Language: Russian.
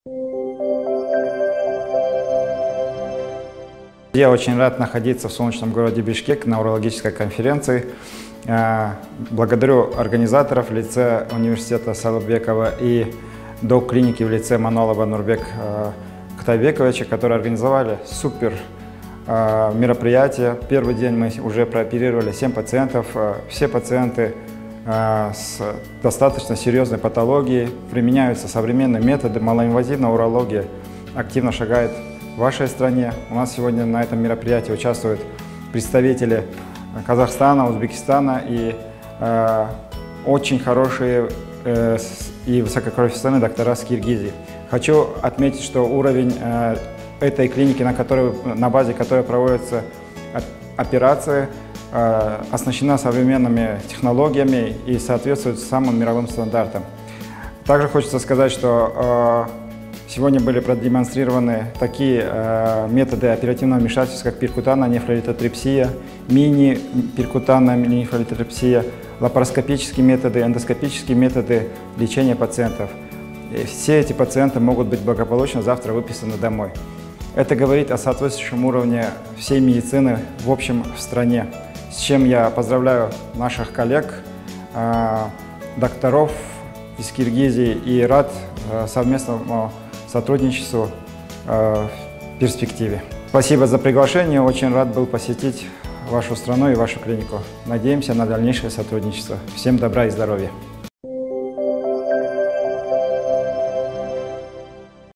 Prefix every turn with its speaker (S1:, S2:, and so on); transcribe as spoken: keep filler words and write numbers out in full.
S1: Я очень рад находиться в солнечном городе Бишкек на урологической конференции. Благодарю организаторов в лице университета Салыбекова и док-клиники в лице Манолова Нурбек Кутайбековича, которые организовали супер мероприятие. Первый день мы уже прооперировали семь пациентов. Все пациенты с достаточно серьезной патологией. Применяются современные методы. Малоинвазивная урология активно шагает в вашей стране. У нас сегодня на этом мероприятии участвуют представители Казахстана, Узбекистана и э, очень хорошие э, и высококвалифицированные доктора с Киргизии. Хочу отметить, что уровень э, этой клиники, на, которой, на базе которой проводятся операции, э, оснащена современными технологиями и соответствует самым мировым стандартам. Также хочется сказать, что э, сегодня были продемонстрированы такие э, методы оперативного вмешательства, как перкутанная нефролитотрепсия, мини-перкутанная нефролитотрепсия, лапароскопические методы, эндоскопические методы лечения пациентов. И все эти пациенты могут быть благополучно завтра выписаны домой. Это говорит о соответствующем уровне всей медицины в общем в стране, с чем я поздравляю наших коллег, э, докторов из Киргизии и рад э, совместному сотрудничеству э, в перспективе. Спасибо за приглашение, очень рад был посетить вашу страну и вашу клинику. Надеемся на дальнейшее сотрудничество. Всем добра и здоровья!